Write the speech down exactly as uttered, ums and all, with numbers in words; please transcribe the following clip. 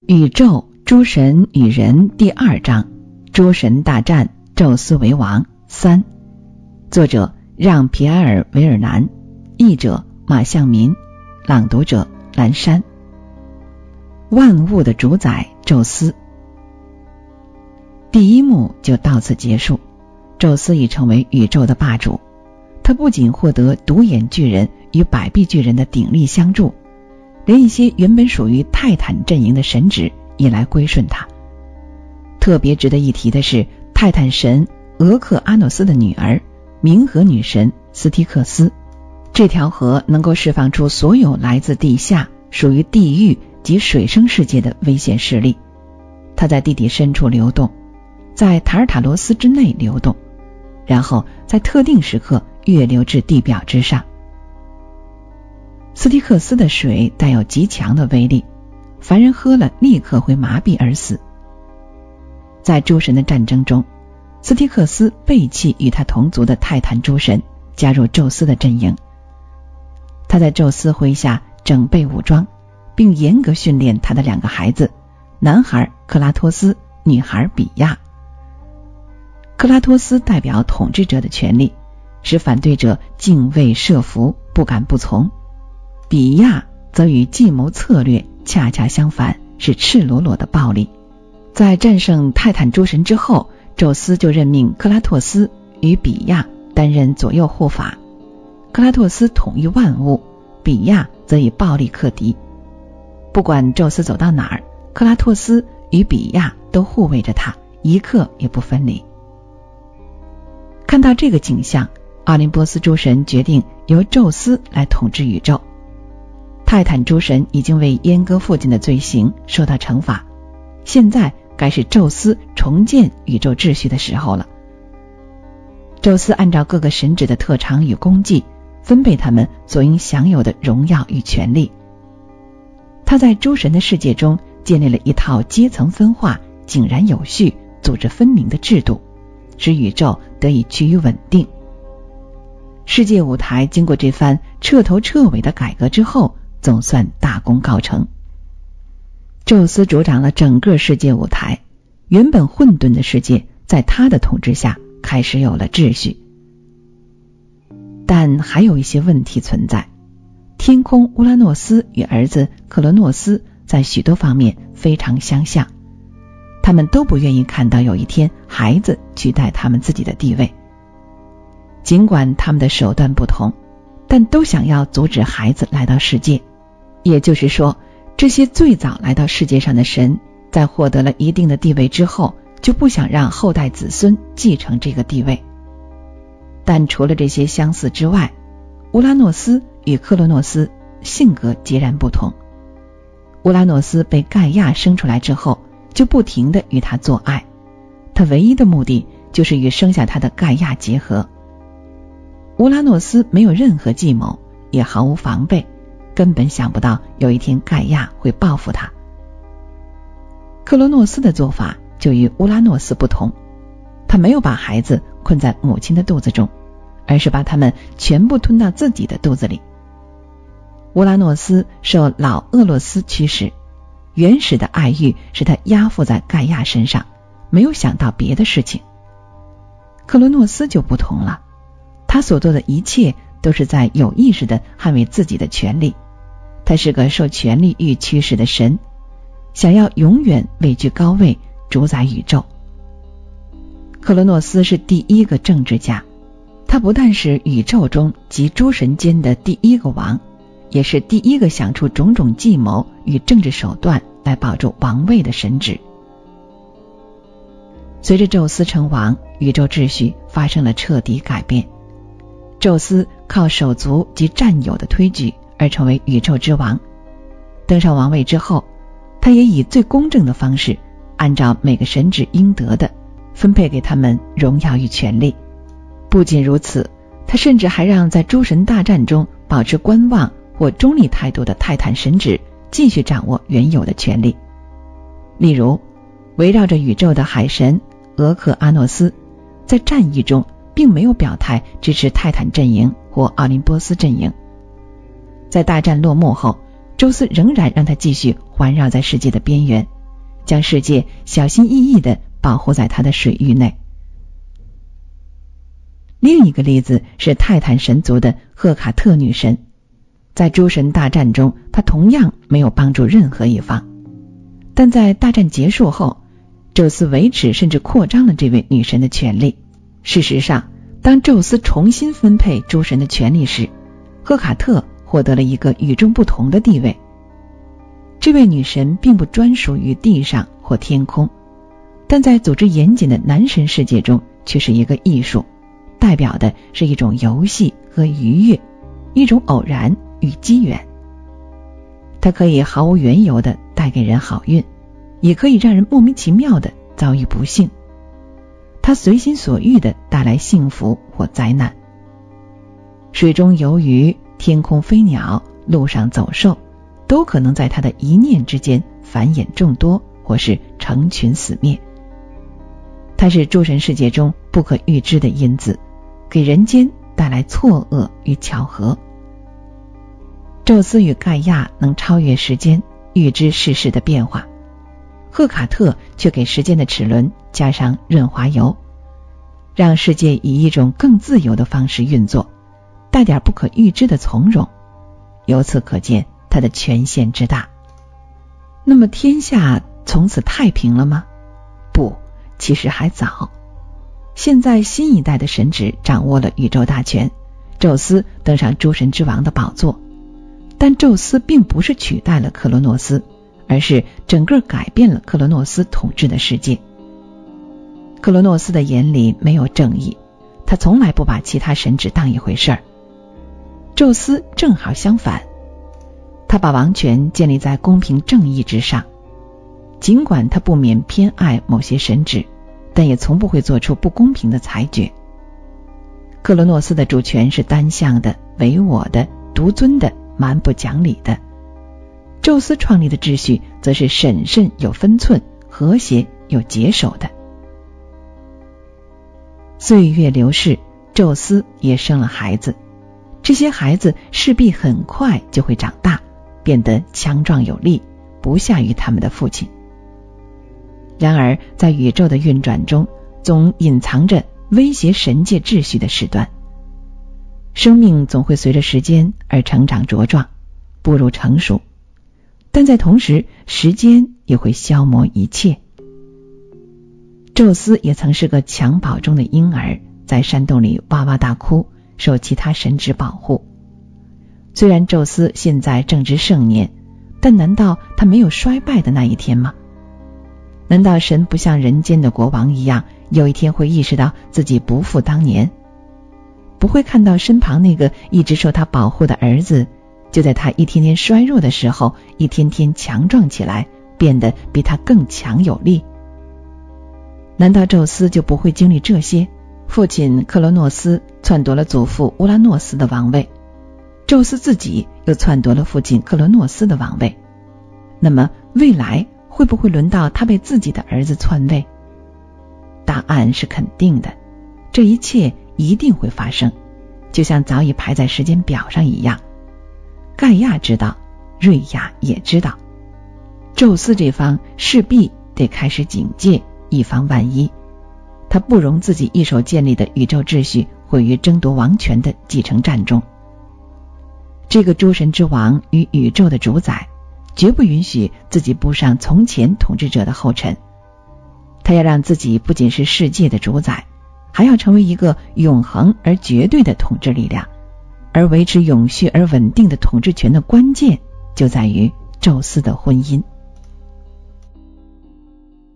宇宙诸神与人第二章，诸神大战，宙斯为王三。作者让皮埃尔维尔南，译者马向民，朗读者蓝山。万物的主宰宙斯。第一幕就到此结束，宙斯已成为宇宙的霸主。他不仅获得独眼巨人与百臂巨人的鼎力相助，连一些原本属于泰坦阵营的神祇也来归顺他。特别值得一提的是，泰坦神俄克阿诺斯的女儿冥河女神斯提克斯，这条河能够释放出所有来自地下属于地狱及水生世界的危险势力。它在地底深处流动，在塔尔塔罗斯之内流动，然后在特定时刻跃流至地表之上。斯提克斯的水带有极强的威力，凡人喝了立刻会麻痹而死。在诸神的战争中，斯提克斯背弃与他同族的泰坦诸神，加入宙斯的阵营。他在宙斯麾下整备武装，并严格训练他的两个孩子，男孩克拉托斯，女孩比亚。克拉托斯代表统治者的权力，使反对者敬畏慑服，不敢不从。比亚则与计谋策略恰恰相反，是赤裸裸的暴力。在战胜泰坦诸神之后，宙斯就任命克拉托斯与比亚担任左右护法。克拉托斯统御万物，比亚则以暴力克敌。不管宙斯走到哪儿，克拉托斯与比亚都护卫着他，一刻也不分离。看到这个景象，奥林波斯诸神决定由宙斯来统治宇宙。泰坦诸神已经为阉割父亲的罪行受到惩罚，现在该是宙斯重建宇宙秩序的时候了。宙斯按照各个神祇的特长与功绩，分配他们所应享有的荣耀与权力。他在诸神的世界中建立了一套阶层分化、井然有序、组织分明的制度，使宇宙得以趋于稳定。世界舞台经过这番彻头彻尾的改革之后，总算大功告成。宙斯主掌了整个世界舞台，原本混沌的世界在他的统治下开始有了秩序。但还有一些问题存在。天空乌拉诺斯与儿子克罗诺斯在许多方面非常相像，他们都不愿意看到有一天孩子取代他们自己的地位。尽管他们的手段不同，但都想要阻止孩子来到世界。也就是说，这些最早来到世界上的神，在获得了一定的地位之后，就不想让后代子孙继承这个地位。但除了这些相似之外，乌拉诺斯与克洛诺斯性格截然不同。乌拉诺斯被盖亚生出来之后，就不停地与他做爱，他唯一的目的就是与生下他的盖亚结合。乌拉诺斯没有任何计谋，也毫无防备，根本想不到有一天盖亚会报复他。克罗诺斯的做法就与乌拉诺斯不同，他没有把孩子困在母亲的肚子中，而是把他们全部吞到自己的肚子里。乌拉诺斯受老厄洛斯驱使，原始的爱欲使他压附在盖亚身上，没有想到别的事情。克罗诺斯就不同了，他所做的一切都是在有意识地捍卫自己的权利。他是个受权力欲驱使的神，想要永远位居高位，主宰宇宙。克罗诺斯是第一个政治家，他不但是宇宙中及诸神间的第一个王，也是第一个想出种种计谋与政治手段来保住王位的神祇。随着宙斯称王，宇宙秩序发生了彻底改变。宙斯靠手足及战友的推举而成为宇宙之王。登上王位之后，他也以最公正的方式，按照每个神祇应得的，分配给他们荣耀与权力。不仅如此，他甚至还让在诸神大战中保持观望或中立态度的泰坦神祇继续掌握原有的权力。例如，围绕着宇宙的海神俄克阿诺斯，在战役中并没有表态支持泰坦阵营或奥林波斯阵营。在大战落幕后， 宙斯仍然让他继续环绕在世界的边缘，将世界小心翼翼地保护在他的水域内。另一个例子是泰坦神族的赫卡特女神，在诸神大战中，她同样没有帮助任何一方，但在大战结束后，宙斯维持甚至扩张了这位女神的权力。事实上，当宙斯重新分配诸神的权力时，赫卡特获得了一个与众不同的地位。这位女神并不专属于地上或天空，但在组织严谨的男神世界中却是一个艺术，代表的是一种游戏和愉悦，一种偶然与机缘。它可以毫无缘由地带给人好运，也可以让人莫名其妙地遭遇不幸。它随心所欲地带来幸福或灾难。水中游鱼，天空飞鸟，路上走兽，都可能在它的一念之间繁衍众多，或是成群死灭。它是诸神世界中不可预知的因子，给人间带来错愕与巧合。宙斯与盖亚能超越时间，预知世事的变化，赫卡特却给时间的齿轮加上润滑油，让世界以一种更自由的方式运作，带点不可预知的从容。由此可见他的权限之大。那么天下从此太平了吗？不，其实还早。现在新一代的神祇掌握了宇宙大权，宙斯登上诸神之王的宝座，但宙斯并不是取代了克罗诺斯，而是整个改变了克罗诺斯统治的世界。克罗诺斯的眼里没有正义，他从来不把其他神祇当一回事儿。宙斯正好相反，他把王权建立在公平正义之上，尽管他不免偏爱某些神祇，但也从不会做出不公平的裁决。克罗诺斯的主权是单向的、唯我的、独尊的、蛮不讲理的，宙斯创立的秩序则是审慎有分寸、和谐有节守的。岁月流逝，宙斯也生了孩子，这些孩子势必很快就会长大，变得强壮有力，不下于他们的父亲。然而在宇宙的运转中，总隐藏着威胁神界秩序的事端。生命总会随着时间而成长茁壮，步入成熟，但在同时，时间也会消磨一切。宙斯也曾是个襁褓中的婴儿，在山洞里哇哇大哭，受其他神祇保护。虽然宙斯现在正值盛年，但难道他没有衰败的那一天吗？难道神不像人间的国王一样，有一天会意识到自己不复当年？不会看到身旁那个一直受他保护的儿子，就在他一天天衰弱的时候，一天天强壮起来，变得比他更强有力？难道宙斯就不会经历这些？父亲克罗诺斯篡夺了祖父乌拉诺斯的王位，宙斯自己又篡夺了父亲克罗诺斯的王位。那么未来会不会轮到他被自己的儿子篡位？答案是肯定的，这一切一定会发生，就像早已排在时间表上一样。盖亚知道，瑞亚也知道，宙斯这方势必得开始警戒，以防万一。他不容自己一手建立的宇宙秩序毁于争夺王权的继承战中。这个诸神之王与宇宙的主宰，绝不允许自己步上从前统治者的后尘。他要让自己不仅是世界的主宰，还要成为一个永恒而绝对的统治力量。而维持永续而稳定的统治权的关键，就在于宙斯的婚姻。